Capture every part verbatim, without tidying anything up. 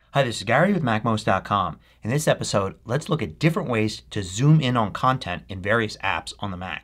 Hi, this is Gary with Mac most dot com. In this episode, let's look at different ways to zoom in on content in various apps on the Mac.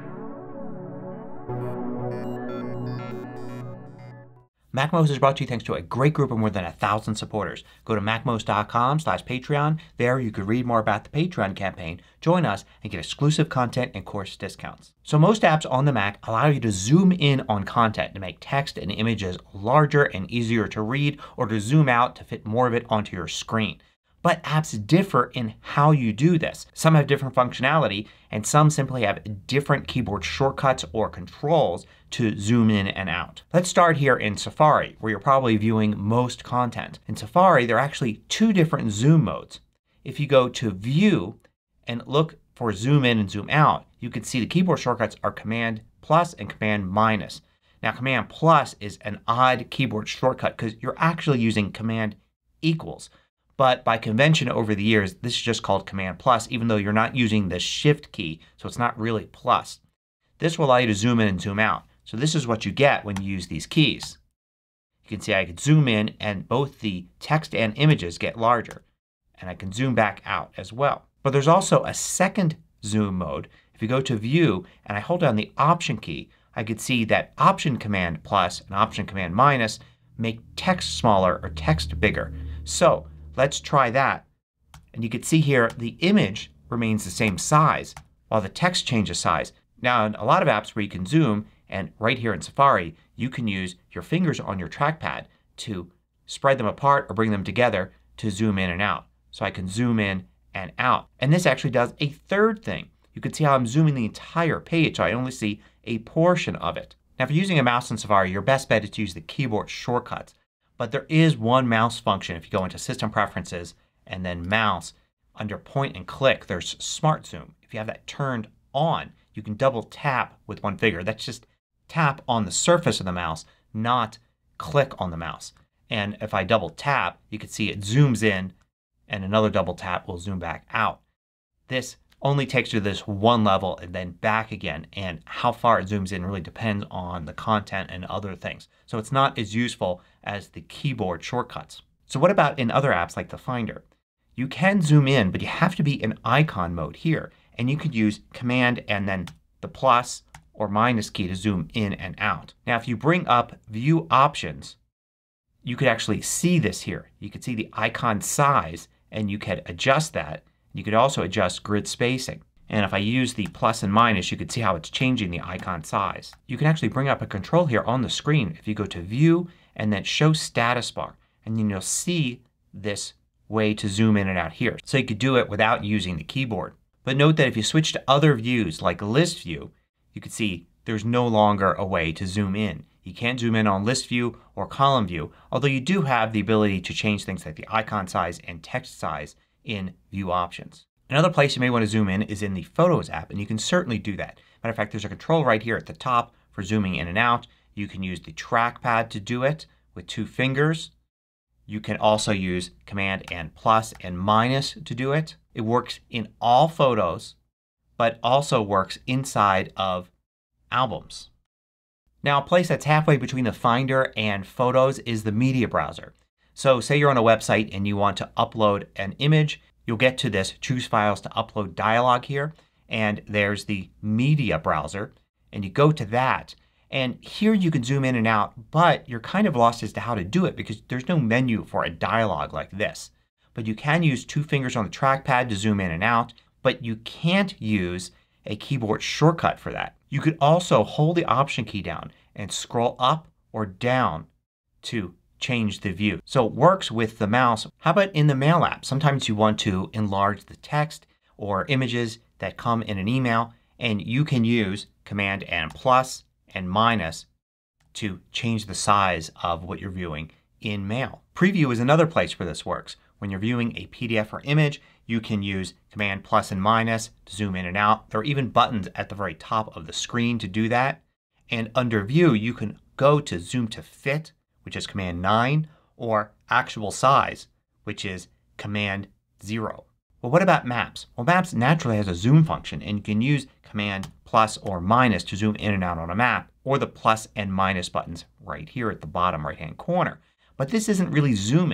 MacMost is brought to you thanks to a great group of more than a thousand supporters. Go to Mac most dot com slash Patreon. There you can read more about the Patreon campaign, join us, and get exclusive content and course discounts. So most apps on the Mac allow you to zoom in on content to make text and images larger and easier to read, or to zoom out to fit more of it onto your screen. But apps differ in how you do this. Some have different functionality and some simply have different keyboard shortcuts or controls to zoom in and out. Let's start here in Safari, where you're probably viewing most content. In Safari there are actually two different zoom modes. If you go to View and look for zoom in and zoom out, you can see the keyboard shortcuts are Command plus and Command minus. Now Command plus is an odd keyboard shortcut because you're actually using Command equals. But by convention over the years this is just called Command plus, even though you're not using the Shift key, so it's not really plus. This will allow you to zoom in and zoom out. So this is what you get when you use these keys. You can see I can zoom in and both the text and images get larger. And I can zoom back out as well. But there's also a second zoom mode. If you go to View and I hold down the Option key, I can see that Option Command plus and Option Command minus make text smaller or text bigger. So let's try that. And you can see here the image remains the same size while the text changes size. Now in a lot of apps where you can zoom, and right here in Safari, you can use your fingers on your trackpad to spread them apart or bring them together to zoom in and out. So I can zoom in and out. And this actually does a third thing. You can see how I'm zooming the entire page so I only see a portion of it. Now if you're using a mouse in Safari, your best bet is to use the keyboard shortcuts. But there is one mouse function. If you go into System Preferences and then Mouse, under Point and Click there's Smart Zoom. If you have that turned on, you can double tap with one finger. That's just tap on the surface of the mouse, not click on the mouse. And if I double tap you can see it zooms in and another double tap will zoom back out. This only takes you to this one level and then back again, and how far it zooms in really depends on the content and other things. So it's not as useful as the keyboard shortcuts. So what about in other apps like the Finder? You can zoom in, but you have to be in icon mode here, and you could use Command and then the plus or minus key to zoom in and out. Now if you bring up View Options you could actually see this here. You could see the icon size and you could adjust that. You could also adjust grid spacing. And if I use the plus and minus you could see how it's changing the icon size. You can actually bring up a control here on the screen if you go to View and then Show Status Bar. And then you'll see this way to zoom in and out here. So you could do it without using the keyboard. But note that if you switch to other views like List View, you can see there's no longer a way to zoom in. You can't zoom in on List View or Column View, although you do have the ability to change things like the icon size and text size in View Options. Another place you may want to zoom in is in the Photos app, and you can certainly do that. Matter of fact, there's a control right here at the top for zooming in and out. You can use the trackpad to do it with two fingers. You can also use Command and plus and minus to do it. It works in all photos, but also works inside of albums. Now a place that's halfway between the Finder and Photos is the Media Browser. So say you're on a website and you want to upload an image. You'll get to this Choose Files to Upload dialog here, and there's the Media Browser, and you go to that. And here you can zoom in and out, but you're kind of lost as to how to do it because there's no menu for a dialog like this. But you can use two fingers on the trackpad to zoom in and out, but you can't use a keyboard shortcut for that. You could also hold the Option key down and scroll up or down to change the view. So it works with the mouse. How about in the Mail app? Sometimes you want to enlarge the text or images that come in an email, and you can use Command and plus and minus to change the size of what you're viewing in Mail. Preview is another place where this works. When you're viewing a P D F or image you can use Command plus and minus to zoom in and out. There are even buttons at the very top of the screen to do that. And under View you can go to Zoom to Fit, which is Command nine, or Actual Size, which is Command zero. Well, what about Maps? Well, Maps naturally has a zoom function, and you can use Command plus or minus to zoom in and out on a map, or the plus and minus buttons right here at the bottom right hand corner. But this isn't really zooming.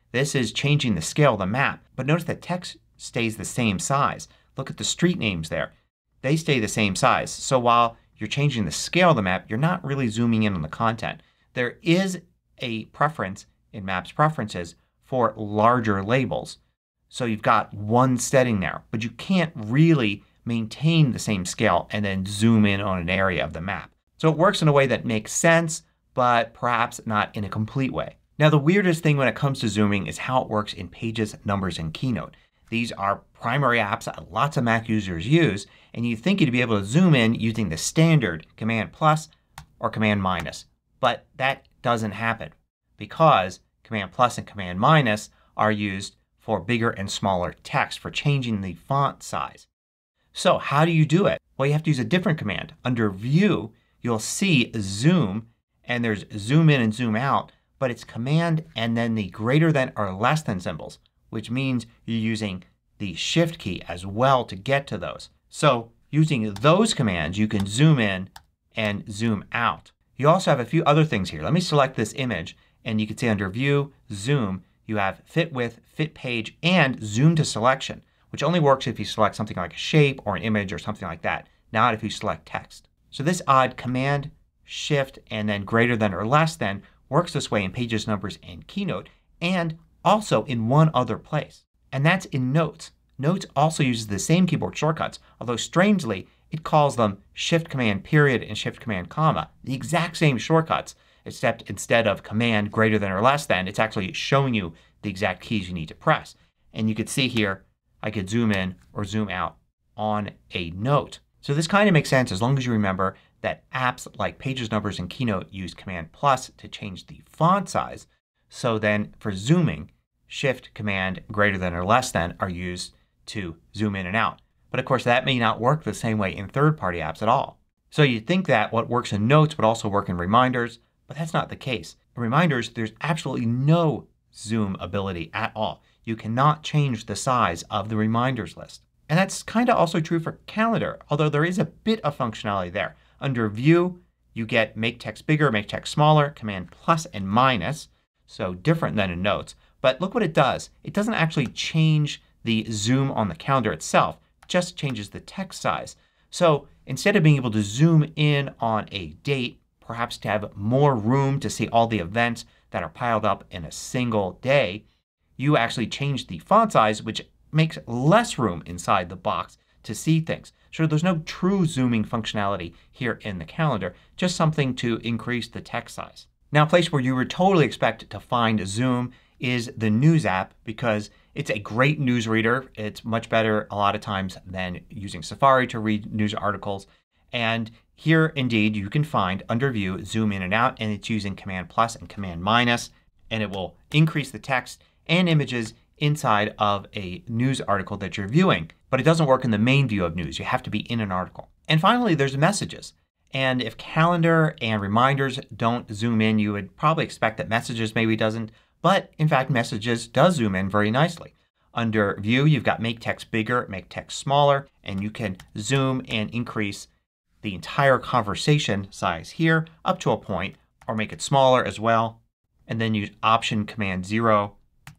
This is changing the scale of the map. But notice that text stays the same size. Look at the street names there. They stay the same size. So while you're changing the scale of the map, you're not really zooming in on the content. There is a preference in Maps Preferences for larger labels. So you've got one setting there. But you can't really maintain the same scale and then zoom in on an area of the map. So it works in a way that makes sense, but perhaps not in a complete way. Now the weirdest thing when it comes to zooming is how it works in Pages, Numbers, and Keynote. These are primary apps that lots of Mac users use, and you'd think you'd be able to zoom in using the standard Command plus or Command minus. But that doesn't happen because Command plus and Command minus are used for bigger and smaller text, for changing the font size. So how do you do it? Well, you have to use a different command. Under View, you'll see Zoom, and there's Zoom in and Zoom out, but it's Command and then the greater than or less than symbols, which means you're using the Shift key as well to get to those. So using those commands you can zoom in and zoom out. You also have a few other things here. Let me select this image and you can see under View, Zoom, you have Fit With, Fit Page, and Zoom to Selection, which only works if you select something like a shape or an image or something like that, not if you select text. So this odd Command, Shift, and then greater than or less than works this way in Pages, Numbers, and Keynote, and also in one other place. And that's in Notes. Notes also uses the same keyboard shortcuts, although strangely it calls them Shift Command period and Shift Command comma. The exact same shortcuts, except instead of Command greater than or less than, it's actually showing you the exact keys you need to press. And you can see here I could zoom in or zoom out on a note. So this kind of makes sense as long as you remember that apps like Pages, Numbers, and Keynote use Command plus to change the font size. So then for zooming, Shift, Command, greater than or less than are used to zoom in and out. But of course that may not work the same way in third-party apps at all. So you'd think that what works in Notes would also work in Reminders, but that's not the case. In Reminders there's absolutely no zoom ability at all. You cannot change the size of the Reminders list. And that's kind of also true for Calendar, although there is a bit of functionality there. Under View you get Make Text Bigger, Make Text Smaller, Command plus and minus, so different than in Notes. But look what it does. It doesn't actually change the zoom on the calendar itself. It just changes the text size. So instead of being able to zoom in on a date, perhaps to have more room to see all the events that are piled up in a single day, you actually change the font size, which makes less room inside the box to see things. So there's no true zooming functionality here in the calendar, just something to increase the text size. Now a place where you would totally expect to find Zoom is the News app because it's a great news reader. It's much better a lot of times than using Safari to read news articles. And here indeed you can find under View Zoom in and out, and it's using Command plus and Command minus, and it will increase the text and images inside of a news article that you're viewing. But it doesn't work in the main view of news. You have to be in an article. And finally there's Messages. And if Calendar and Reminders don't zoom in, you would probably expect that Messages maybe doesn't. But in fact Messages does zoom in very nicely. Under View you've got Make Text Bigger, Make Text Smaller, and you can zoom and increase the entire conversation size here up to a point, or make it smaller as well. And then use Option Command zero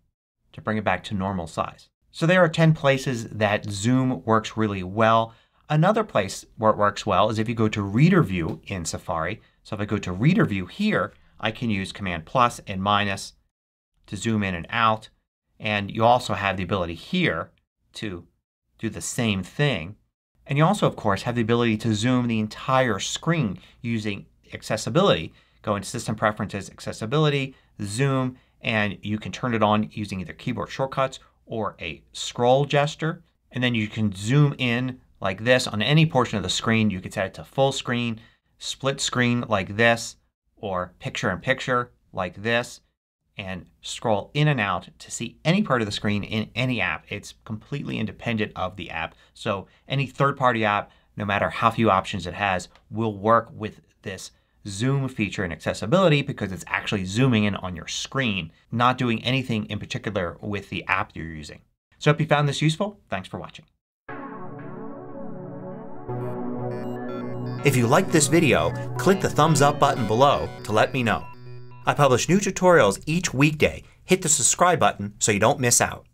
to bring it back to normal size. So there are ten places that Zoom works really well. Another place where it works well is if you go to Reader View in Safari. So if I go to Reader View here, I can use Command plus and minus to zoom in and out. And you also have the ability here to do the same thing. And you also of course have the ability to zoom the entire screen using accessibility. Go into System Preferences, Accessibility, Zoom, and you can turn it on using either keyboard shortcuts or a scroll gesture. And then you can zoom in like this on any portion of the screen. You can set it to full screen, split screen like this, or picture in picture like this, and scroll in and out to see any part of the screen in any app. It's completely independent of the app. So any third-party app, no matter how few options it has, will work with this zoom feature and accessibility because it's actually zooming in on your screen, not doing anything in particular with the app you're using. So I hope you found this useful. Thanks for watching. If you liked this video, click the thumbs up button below to let me know. I publish new tutorials each weekday. hit the subscribe button so you don't miss out.